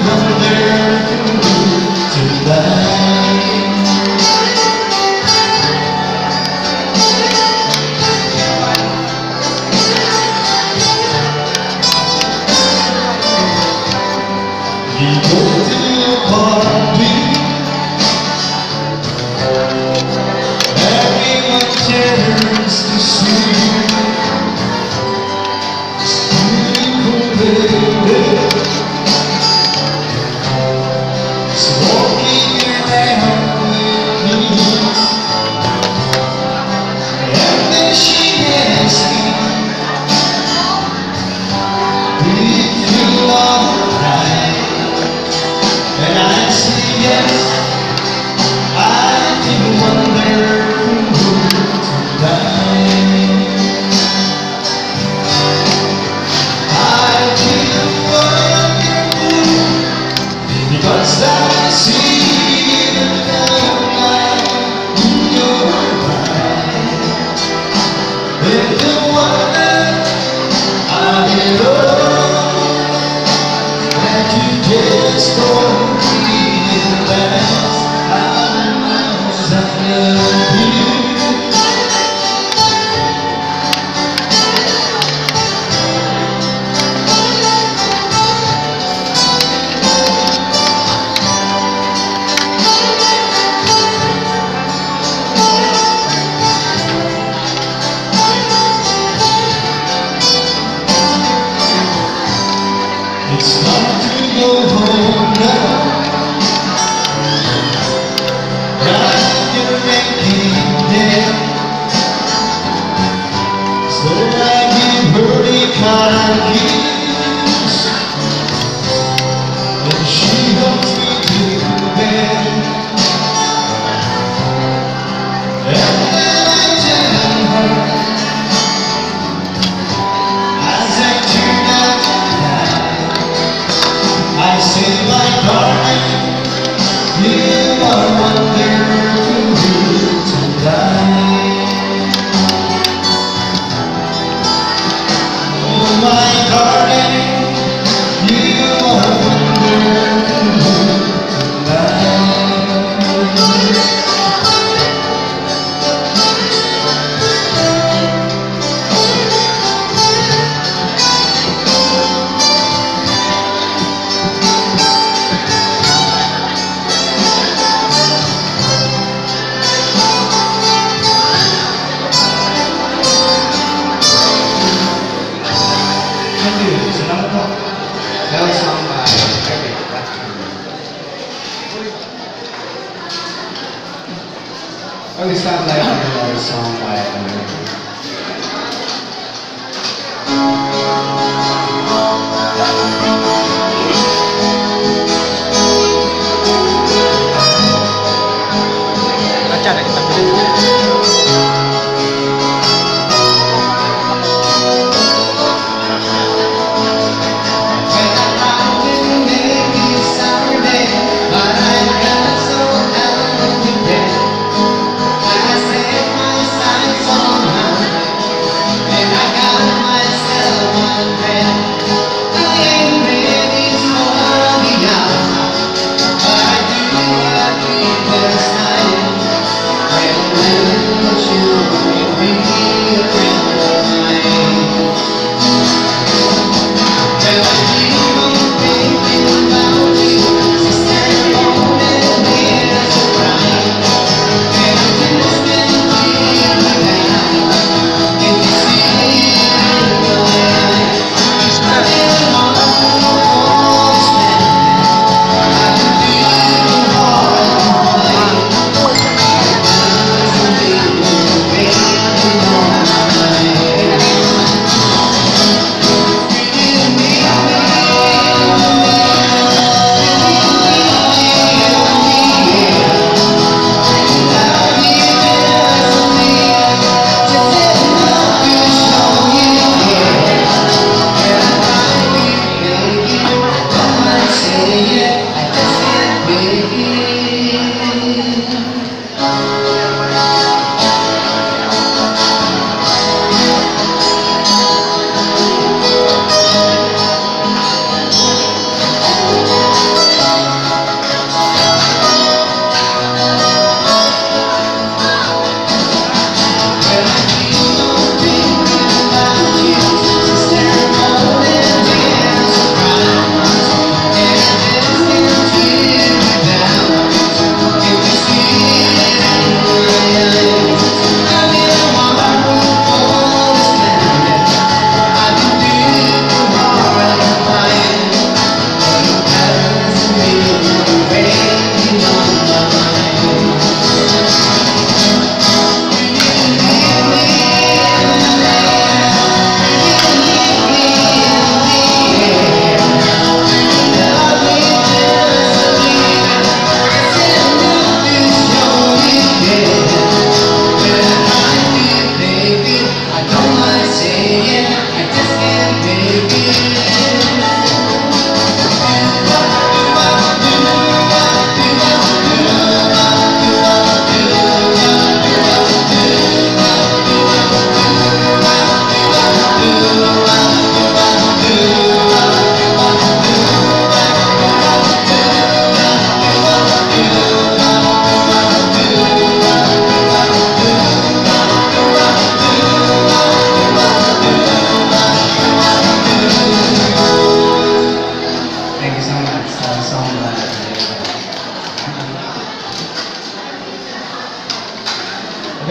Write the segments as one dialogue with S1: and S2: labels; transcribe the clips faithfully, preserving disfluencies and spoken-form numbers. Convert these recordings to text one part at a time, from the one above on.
S1: Okay, sounds like another song by American.
S2: Baca dah kita pilih.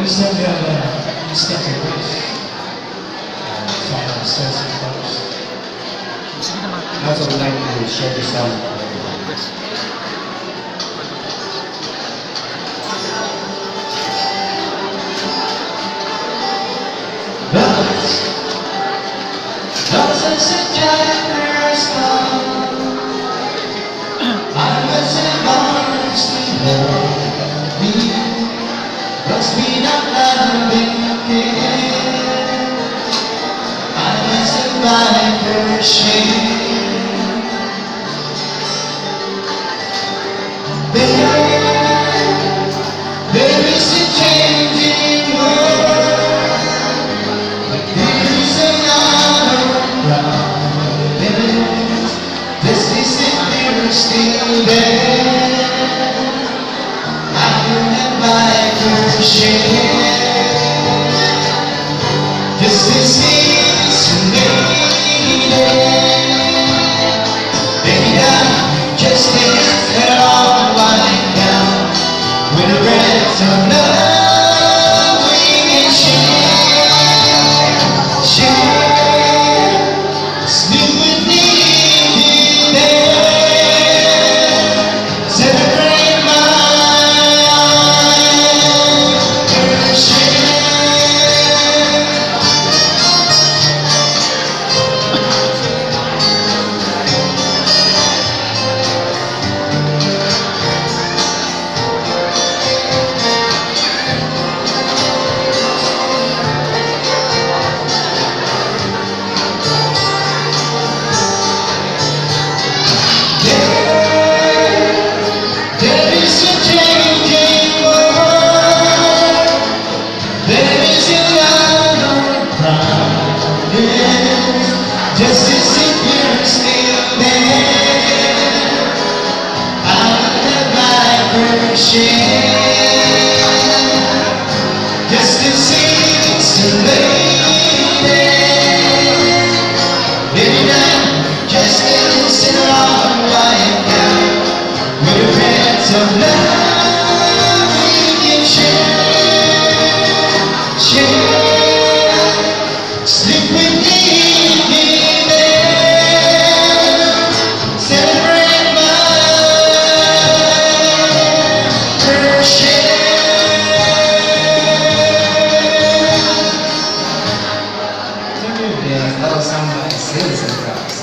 S1: Next time we have a step of voice. Song that says some parts.
S2: Sige naman.
S1: I also would like to share this song.
S2: Yes.
S1: Brothers, brothers and giants come. I was in arms to hold me. Must be not loving again. I was in my first shame. There, there is a changing world. There is a lot of problems. This is the mirror still there. I am my first shame. Just this is lady. Lady down, just this and all lying down. With the breath of love we can share. Share. Sleep with me there. Celebrate my first share. There is a changing world. There is a lot of problems. Justice is here still there. I will my first share. Justice is a lady. Lady down, justice and all lying down. With the hands of love we can share, share. Sleep with me there. Celebrate my first share. Thank you. Yeah, that was sung by Citizen Crops.